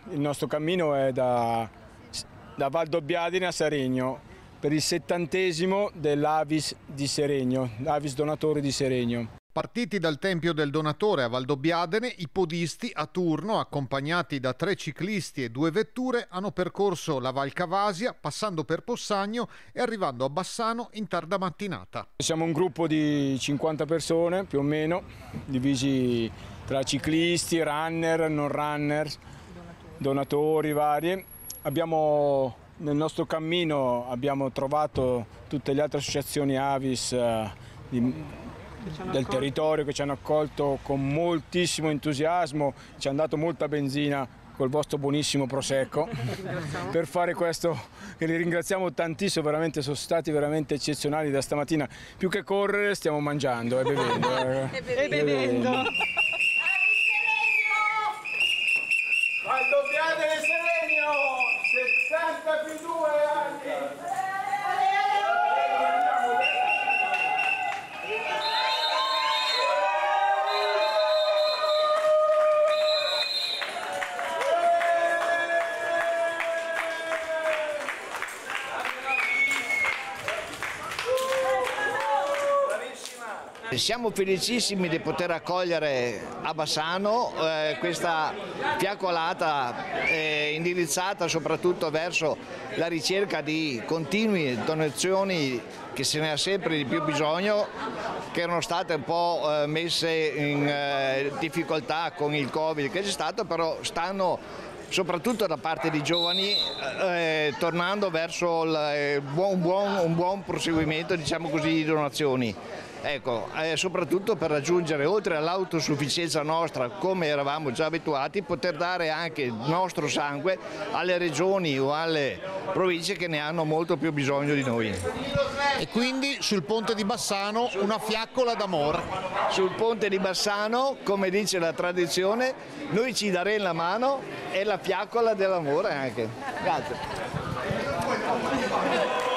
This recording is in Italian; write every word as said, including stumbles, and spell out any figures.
il nostro cammino è da, da Valdobbiadene a Seregno per il settantesimo dell'Avis di Seregno, l'Avis Donatori di Seregno. Partiti dal Tempio del Donatore a Valdobbiadene, i podisti a turno, accompagnati da tre ciclisti e due vetture, hanno percorso la Val Cavasia, passando per Possagno e arrivando a Bassano in tarda mattinata. Siamo un gruppo di cinquanta persone, più o meno, divisi tra ciclisti, runner, non runner, donatori vari. Abbiamo, nel nostro cammino abbiamo trovato tutte le altre associazioni Avis eh, di, del territorio che ci hanno accolto con moltissimo entusiasmo, ci hanno dato molta benzina col vostro buonissimo prosecco per fare questo, che li ringraziamo tantissimo, veramente sono stati veramente eccezionali da stamattina, più che correre stiamo mangiando e bevendo. Eh. e bevendo. E bevendo. Valdobbiadene Seregno, settanta più due anni. Siamo felicissimi di poter accogliere a Bassano eh, questa fiaccolata eh, indirizzata soprattutto verso la ricerca di continue donazioni, che se ne ha sempre di più bisogno, che erano state un po' eh, messe in eh, difficoltà con il Covid che c'è stato, però stanno soprattutto da parte di giovani eh, tornando verso il, eh, buon, buon, un buon proseguimento, diciamo così, di donazioni. Ecco, eh, soprattutto per raggiungere, oltre all'autosufficienza nostra come eravamo già abituati, poter dare anche il nostro sangue alle regioni o alle province che ne hanno molto più bisogno di noi. E quindi sul ponte di Bassano una fiaccola d'amore. Sul ponte di Bassano, come dice la tradizione, noi ci daremo la mano e la fiaccola dell'amore anche. Grazie.